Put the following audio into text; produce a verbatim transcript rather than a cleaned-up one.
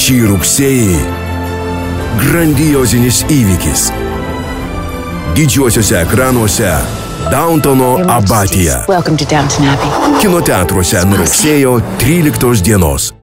Šį rugsėjį grandiozinis įvykis. Didžiuosiuose ekranuose Downtono Abatija. Kino teatruose nuo rugsėjo tryliktos dienos.